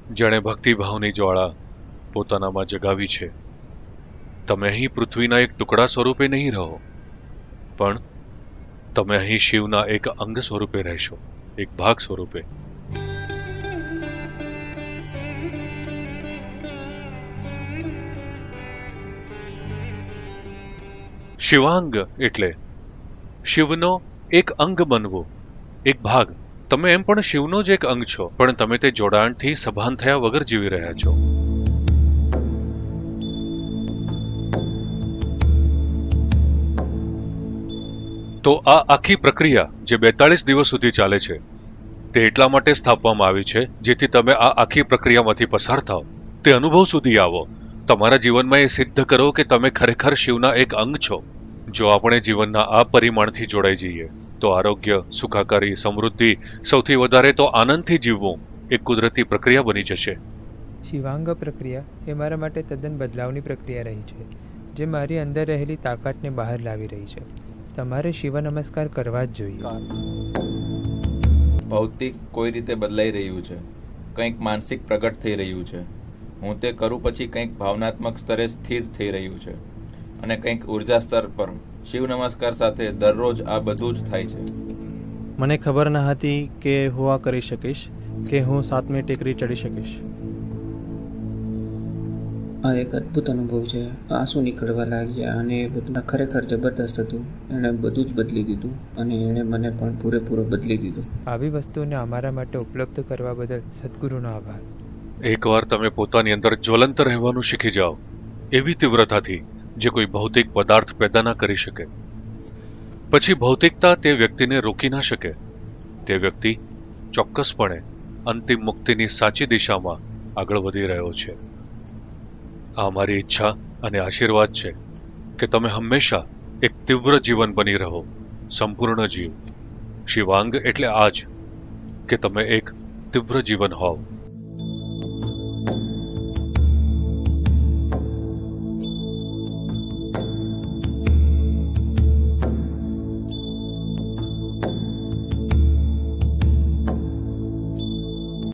જેણે ભક્તિભાવની જ્વાળા પોતાનામાં જગાવી છે. તમે અહીં પૃથ્વીના એક ટુકડા સ્વરૂપે નહીં રહો, પણ તમે અહીં શિવના એક અંગ સ્વરૂપે રહેશો, એક ભાગ સ્વરૂપે. શિવાંગ એટલે શિવનો એક અંગ બનવો, એક ભાગ. તમે એમ પણ શિવનો જ એક અંગ છો, પણ તમે તે જોડાણથી સભાન થયા વગર જીવી રહ્યા છો. તો આ આખી પ્રક્રિયા જે 42 દિવસ સુધી ચાલે છે, તે એટલા માટે સ્થાપવામાં આવી છે જેથી તમે આ આખી પ્રક્રિયામાંથી પસાર થાઓ, તે અનુભવ સુધી આવો, તમારા જીવનમાં એ સિદ્ધ કરો કે તમે ખરેખર શિવના એક અંગ છો. જો આપણે જીવનના આ પરિમાણથી જોડાઈ જઈએ તો આરોગ્ય, સુખાકારી, સમૃદ્ધિ, સૌથી વધારે તો આનંદથી જીવવું એક કુદરતી પ્રક્રિયા બની જશે. શિવાંગ પ્રક્રિયા એ મારા માટે તદ્દન બદલાવની પ્રક્રિયા રહી છે, જે મારી અંદર રહેલી તાકાતને બહાર લાવી રહી છે. તમારે શિવ નમસ્કાર કરવા જ જોઈએ. ભૌતિક કોઈ રીતે બદલાઈ રહ્યું છે, કંઈક માનસિક પ્રગટ થઈ રહ્યું છે. હું તે કરું પછી કંઈક ભાવનાત્મક સ્તરે સ્થિર થઈ રહ્યું છે, અને કંઈક ઉર્જા સ્તર પર. શિવ નમસ્કાર સાથે દરરોજ આ બધું જ થાય છે. મને ખબર ન હતી કે હું આ કરી શકીશ, કે હું 7મી ટેકરી ચડી શકીશ. આ એક અદ્ભુત અનુભવ છે. આંસુ નીકળવા લાગ્યા અને એ બધું ખરેખર જબરદસ્ત હતું. એણે બધું જ બદલી દીધું અને એણે મને પણ પૂરેપૂરો બદલી દીધો. આવી વસ્તુઓને અમારા માટે ઉપલબ્ધ કરવા બદલ સદગુરુનો આભાર. એકવાર તમે પોતાની અંદર જ્વલંત રહેવાનું શીખી જાઓ, એવી તીવ્રતાથી જે કોઈ ભૌતિક પદાર્થ પેદા ના કરી શકે, પછી ભૌતિકતા તે વ્યક્તિને રોકી ના શકે. તે વ્યક્તિ ચોક્કસપણે અંતિમ મુક્તિની સાચી દિશામાં આગળ વધી રહ્યો છે. આ મારી ઈચ્છા અને આશીર્વાદ છે કે તમે હંમેશા એક તીવ્ર જીવન બની રહો, સંપૂર્ણ જીવ. શિવાંગ એટલે આ જ, કે તમે એક તીવ્ર જીવન હોવ.